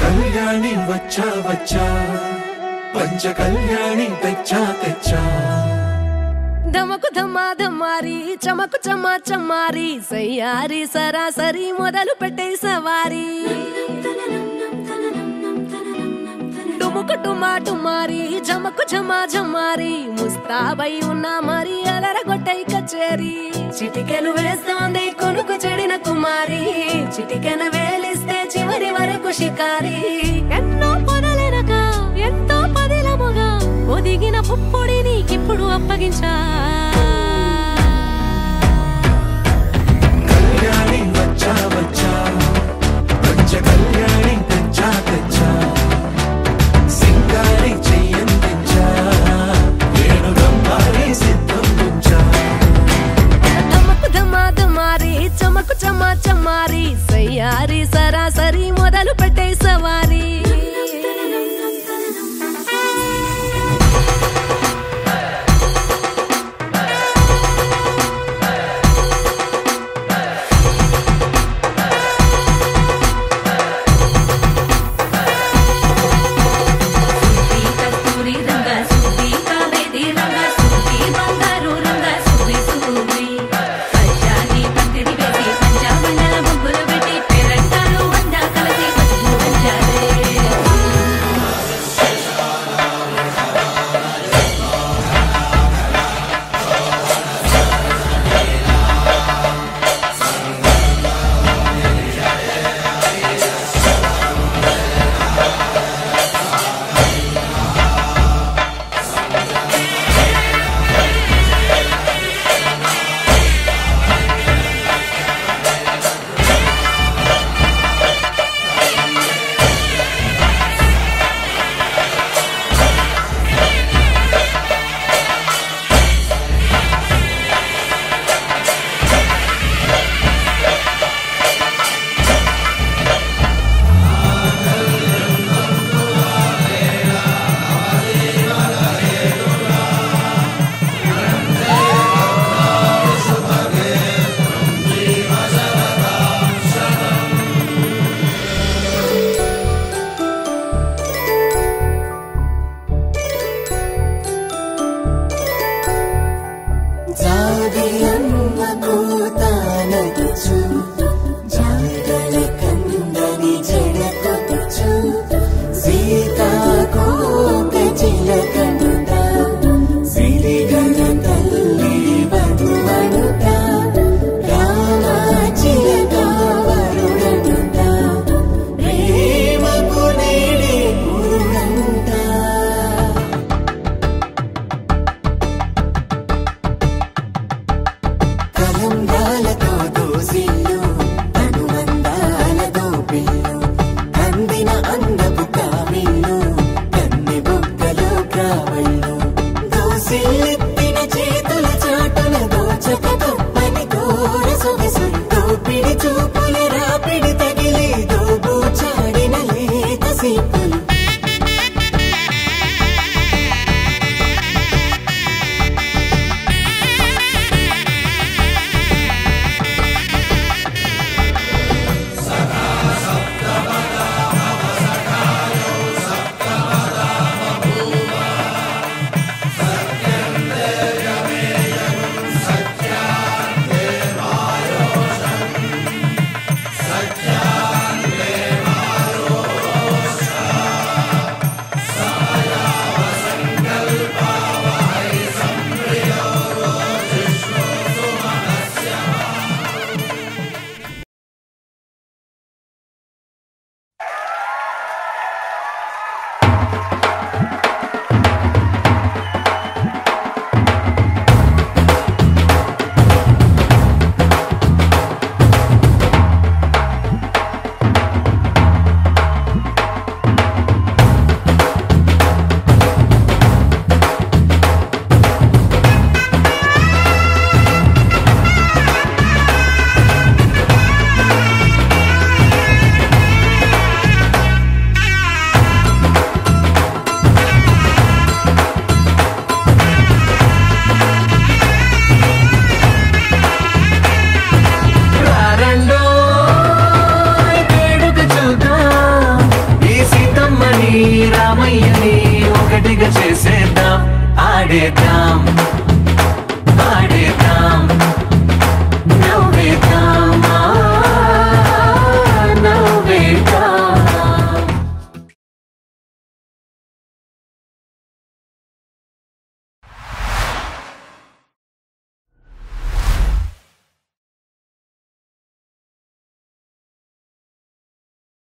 కళ్యాణి వచ్చా వచ్చా పంచ కళ్యాణి తెచ్చా తెచ్చా ధమకు ధమా ధమారి చమకు చమా చమారి సయ్యారి సరాసరి మొదలు పెట్టే సవారి డుముకు టుమా టుమారి జమకు జమా జమారి ముస్తాబై ఉన్నా మరి అలరగొట్టై కచేరి చిటికెను వేస్తోంది కొనుకు చెడిన కుమారి చిటికెన వేలిస్తే చివరి వరకు షికారి ఎన్నో పొదలెనక ఎంతో పదిలముగా ఒదిగిన పుప్పొడి నీకిప్పుడు అప్పగించా కళ్యాణి వచ్చా వచ్చా పంచ కళ్యాణి తెచ్చా తెచ్చా సింగారి చెయ్యందించా ఏడు రంబారి సిద్ధందించా ధమకు ధమా ధమారి చమకు చమా చమారి సయ్యారి సరాసరి మొదలు పెట్టే సవారి ఆడేద్దాం